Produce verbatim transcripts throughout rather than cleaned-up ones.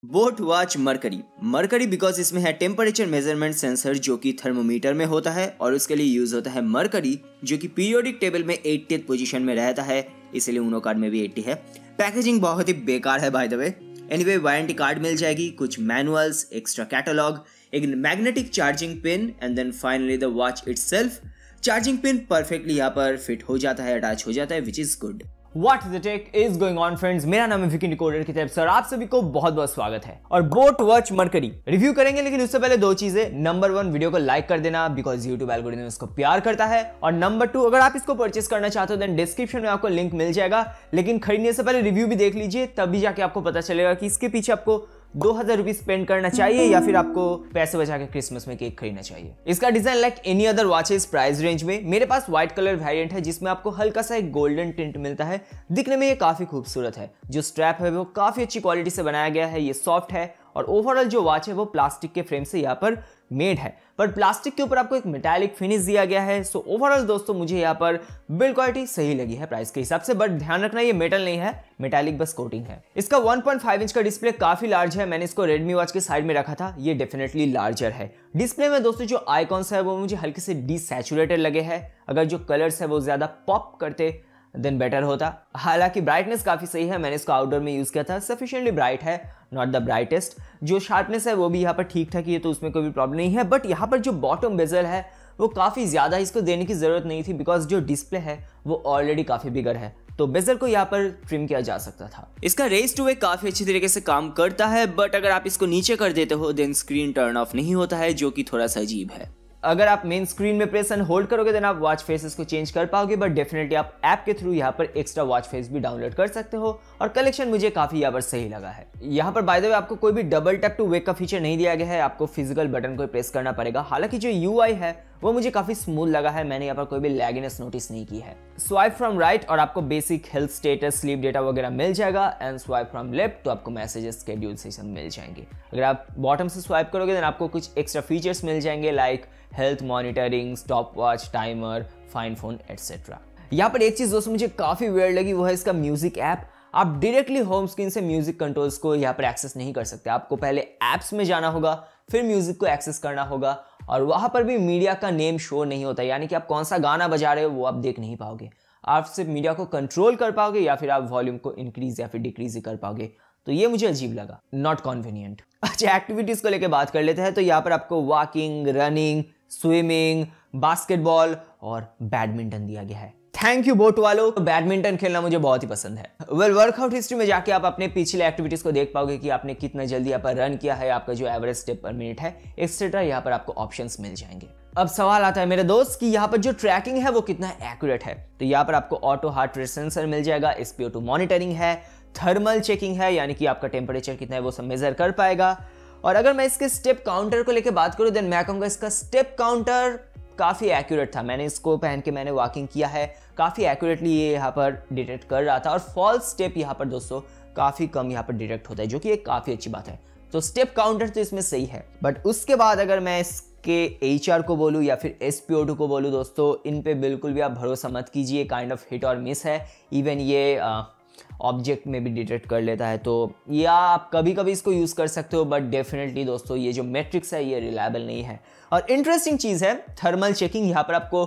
Boat watch Mercury Mercury because इसमें है temperature measurement sensor जो कि थर्मोमीटर में होता है और उसके लिए यूज होता है मरकरी जो कि पीरियोडिक टेबल में एट्टिएथ पोजीशन में रहता है, इसलिए उनो कार्ड में भी एट्टी है। पैकेजिंग बहुत ही बेकार है by the way. Anyway warranty card मिल जाएगी, कुछ मैनुअल्स, एक्स्ट्रा कैटलॉग, एक magnetic charging pin and then finally the watch itself. Charging pin perfectly यहाँ पर फिट हो जाता है, अटैच हो जाता है, which is good. What the tech is going on friends, मेरा नाम है विकी डिकोडर की तरफ से और आप सभी को बहुत बहुत स्वागत है। और बोट वॉच मरकरी रिव्यू करेंगे, लेकिन उससे पहले दो चीजें। नंबर वन, वीडियो को लाइक कर देना बिकॉज यूट्यूब एल्गोरिथम इसको प्यार करता है। और नंबर टू, अगर आप इसको परचेस करना चाहते हो देन डिस्क्रिप्शन में आपको लिंक मिल जाएगा, लेकिन खरीदने से पहले रिव्यू भी देख लीजिए, तभी जाके आपको पता चलेगा कि इसके पीछे आपको दो हजार रुपीज स्पेंड करना चाहिए या फिर आपको पैसे बचा के क्रिसमस में केक खरीदना चाहिए। इसका design like any other watches price range में। मेरे पास व्हाइट कलर वेरिएंट है जिसमें आपको हल्का सा एक गोल्डन टिंट मिलता है। दिखने में ये काफी खूबसूरत है। जो स्ट्रैप है वो काफी अच्छी क्वालिटी से बनाया गया है, ये सॉफ्ट है और ओवरऑल जो वॉच है वो प्लास्टिक के फ्रेम से यहाँ पर मेड है, पर प्लास्टिक के ऊपर आपको एक मेटालिक फिनिश दिया गया है। सो ओवरऑल दोस्तों मुझे यहाँ पर बिल्ड क्वालिटी सही लगी है प्राइस के हिसाब से, बट ध्यान रखना ये मेटल नहीं है, मेटालिक बस कोटिंग है। इसका वन पॉइंट फाइव इंच का डिस्प्ले काफी लार्ज है। मैंने इसको रेडमी वॉच के साइड में रखा था, ये डेफिनेटली लार्जर है। डिस्प्ले में दोस्तों जो आइकॉन्स है वो मुझे हल्के से डिसैचुरेटेड लगे हैं। अगर जो कलर्स है वो ज्यादा पॉप करते देन बेटर होता। हालांकि ब्राइटनेस काफी सही है, मैंने इसको आउटडोर में यूज किया था, सफिशिएंटली ब्राइट है, नॉट द ब्राइटेस्ट। जो शार्पनेस है वो भी यहाँ पर ठीक ठाक ही है, तो उसमें कोई भी प्रॉब्लम नहीं है। बट यहाँ पर जो बॉटम बेजल है वो काफी ज्यादा, इसको देने की जरूरत नहीं थी बिकॉज जो डिस्प्ले है वो ऑलरेडी काफी बिगर है, तो बेजल को यहाँ पर ट्रिम किया जा सकता था। इसका रेस टू वे काफी अच्छी तरीके से काम करता है, बट अगर आप इसको नीचे कर देते हो देन स्क्रीन टर्न ऑफ नहीं होता है, जो कि थोड़ा सा अजीब है। अगर आप मेन स्क्रीन में प्रेस एंड होल्ड करोगे देन आप वॉच फेसेस को चेंज कर पाओगे, बट डेफिनेटली आप ऐप के थ्रू यहाँ पर एक्स्ट्रा वॉच फेस भी डाउनलोड कर सकते हो और कलेक्शन मुझे काफी यहाँ पर सही लगा है। यहाँ पर बाय द वे आपको कोई भी डबल टैप टू वेक का फीचर नहीं दिया गया है, आपको फिजिकल बटन को प्रेस करना पड़ेगा। हालांकि जो यूआई है वो मुझे काफी स्मूथ लगा है, मैंने यहाँ पर कोई भी लैगिनेस नोटिस नहीं की है। स्वाइप फ्रॉम राइट और आपको basic health status, sleep data वगैरह मिल जाएगा, एंड स्वाइप फ्रॉम लेफ्ट तो आपको मैसेजेस, स्केड्यूल से सब मिल जाएंगे। अगर आप बॉटम से स्वाइप करोगे देन आपको कुछ एक्स्ट्रा फीचर्स मिल जाएंगे like health monitoring, stopwatch, timer, find phone etcetera. यहाँ पर एक चीज दोस्तों मुझे काफी वियर्ड लगी, वो है इसका म्यूजिक ऐप। आप डायरेक्टली होम स्क्रीन से म्यूजिक कंट्रोल्स को यहाँ पर एक्सेस नहीं कर सकते, आपको पहले ऐप्स में जाना होगा, फिर म्यूजिक को एक्सेस करना होगा, और वहां पर भी मीडिया का नेम शो नहीं होता, यानी कि आप कौन सा गाना बजा रहे हो वो आप देख नहीं पाओगे। आप सिर्फ मीडिया को कंट्रोल कर पाओगे या फिर आप वॉल्यूम को इंक्रीज या फिर डिक्रीज ही कर पाओगे, तो ये मुझे अजीब लगा, नॉट कॉन्वीनियंट। अच्छा, एक्टिविटीज को लेकर बात कर लेते हैं, तो यहाँ पर आपको वॉकिंग, रनिंग, स्विमिंग, बास्केटबॉल और बैडमिंटन दिया गया है। थैंक यू बोट वालों, बैडमिंटन खेलना मुझे बहुत ही पसंद है। वेल वर्कआउट हिस्ट्री में जाके आप अपने पिछले एक्टिविटीज को देख पाओगे कि आपने कितना जल्दी यहाँ पर रन किया है, आपका जो एवरेज स्टेप पर मिनट है एक्सेट्रा, यहाँ पर आपको ऑप्शंस मिल जाएंगे। अब सवाल आता है मेरे दोस्त कि यहाँ पर जो ट्रैकिंग है वो कितना एक्यूरेट है। तो यहाँ पर आपको ऑटो हार्ट रेट सेंसर मिल जाएगा, S P O two monitoring है, थर्मल चेकिंग है, यानी कि आपका टेम्परेचर कितना है वो सब मेजर कर पाएगा। और अगर मैं इसके स्टेप काउंटर को लेकर बात करूं देन मैं कहूंगा इसका स्टेप काउंटर काफी एक्यूरेट था। मैंने इसको पहन के मैंने वॉकिंग किया है, काफी एक्यूरेटली ये यहाँ पर डिटेक्ट कर रहा था, और फॉल्स स्टेप यहाँ पर दोस्तों काफी कम यहाँ पर डिटेक्ट होता है, जो कि एक काफी अच्छी बात है। तो स्टेप काउंटर तो इसमें सही है, बट उसके बाद अगर मैं इसके एच आर को बोलूँ या फिर एस पी ओ टू को बोलूँ दोस्तों, इन पे बिल्कुल भी आप भरोसा मत कीजिए, काइंड ऑफ हिट और मिस है। इवन ये ऑब्जेक्ट में भी डिटेक्ट कर लेता है, तो या आप कभी कभी इसको यूज कर सकते हो, बट डेफिनेटली दोस्तों ये जो मैट्रिक्स है ये रिलायबल नहीं है। और इंटरेस्टिंग चीज है थर्मल चेकिंग, यहाँ पर आपको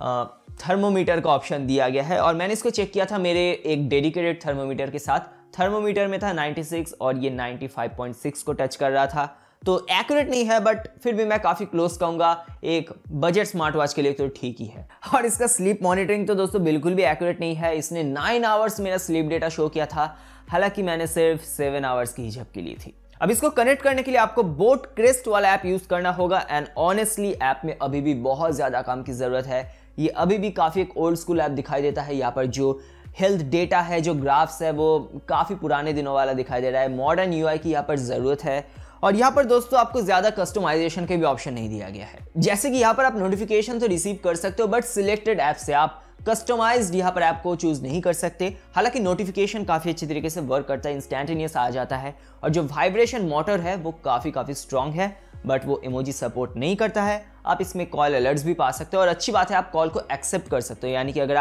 थर्मोमीटर का ऑप्शन दिया गया है, और मैंने इसको चेक किया था मेरे एक डेडिकेटेड थर्मोमीटर के साथ। थर्मोमीटर में था नाइंटी सिक्स और ये नाइंटी फाइव पॉइंट सिक्स को टच कर रहा था, तो एक्यूरेट नहीं है, बट फिर भी मैं काफी क्लोज कहूंगा, एक बजट स्मार्ट वॉच के लिए तो ठीक ही है। और इसका स्लीप मॉनिटरिंग तो दोस्तों बिल्कुल भी एक्यूरेट नहीं है। इसने नाइन आवर्स मेरा स्लीप डेटा शो किया था, हालांकि मैंने सिर्फ सेवन आवर्स की ही झपकी ली थी। अब इसको कनेक्ट करने के लिए आपको बोट क्रेस्ट वाला ऐप यूज करना होगा, एंड ऑनेस्टली ऐप में अभी भी बहुत ज्यादा काम की जरूरत है। ये अभी भी काफी एक ओल्ड स्कूल ऐप दिखाई देता है। यहाँ पर जो हेल्थ डेटा है, जो ग्राफ्स है, वो काफी पुराने दिनों वाला दिखाई दे रहा है। मॉडर्न यूआई की यहाँ पर जरूरत है, और यहाँ पर दोस्तों आपको ज्यादा कस्टमाइजेशन के भी ऑप्शन नहीं दिया गया है। जैसे कि यहाँ पर आप नोटिफिकेशन तो रिसीव कर सकते हो, बट सिलेक्टेड ऐप से आप कस्टमाइज्ड यहाँ पर ऐप को चूज नहीं कर सकते। हालांकि नोटिफिकेशन काफी अच्छी तरीके से वर्क करता है, इंस्टेंटेनियस आ जाता है, और जो वाइब्रेशन मोटर है वो काफी काफी स्ट्रांग है, बट वो इमोजी सपोर्ट नहीं करता है। आप इसमें कॉल अलर्ट्स भी पा सकते हो, और अच्छी बात है आप कॉल को एक्सेप्ट कर सकते हो, यानी कि अगर आप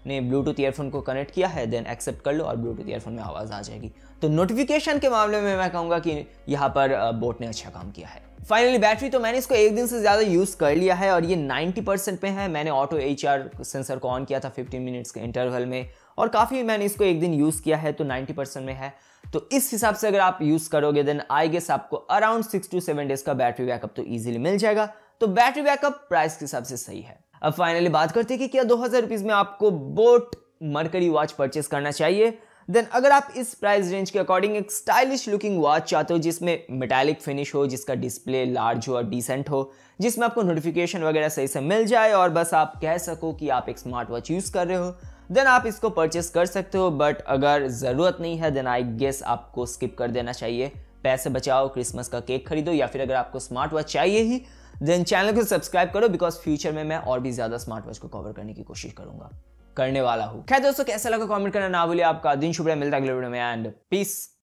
आपने ब्लूटूथ ईयरफोन को कनेक्ट किया है देन एक्सेप्ट कर लो और ब्लूटूथ ईयरफोन में आवाज़ आ जाएगी। तो नोटिफिकेशन के मामले में मैं कहूँगा कि यहाँ पर बोट ने अच्छा काम किया है। फाइनली बैटरी, तो मैंने इसको एक दिन से ज़्यादा यूज़ कर लिया है और ये नाइन्टी परसेंट पे है। मैंने ऑटो एच आर सेंसर को ऑन किया था फिफ्टीन मिनट्स के इंटरवल में और काफ़ी मैंने इसको एक दिन यूज़ किया है, तो नाइन्टी परसेंट में है। तो इस हिसाब से अगर आप यूज़ करोगे देन आई गेस आपको around six to seven days का बैटरी बैकअप तो ईजिली मिल जाएगा। तो बैटरी बैकअप प्राइस के हिसाब से सही है। अब फाइनली बात करते हैं कि क्या दो हज़ार रुपीज़ में आपको बोट मरकरी वॉच परचेस करना चाहिए। देन अगर आप इस प्राइस रेंज के अकॉर्डिंग एक स्टाइलिश लुकिंग वॉच चाहते हो जिसमें मेटालिक फिनिश हो, जिसका डिस्प्ले लार्ज हो और डिसेंट हो, जिसमें आपको नोटिफिकेशन वगैरह सही से मिल जाए और बस आप कह सको कि आप एक स्मार्ट वॉच यूज़ कर रहे हो, देन आप इसको परचेस कर सकते हो। बट अगर ज़रूरत नहीं है देन आई गेस आपको स्किप कर देना चाहिए। पैसे बचाओ, क्रिसमस का केक खरीदो, या फिर अगर आपको स्मार्ट वॉच चाहिए ही देन चैनल को सब्सक्राइब करो, बिकॉज फ्यूचर में मैं और भी ज़्यादा स्मार्ट वॉच को कवर करने की कोशिश करूंगा, करने वाला हूँ। खैर दोस्तों, कैसा लगा कमेंट करना ना भूलिए। आपका दिन शुभ रहे, मिलता है अगले वीडियो में एंड पीस।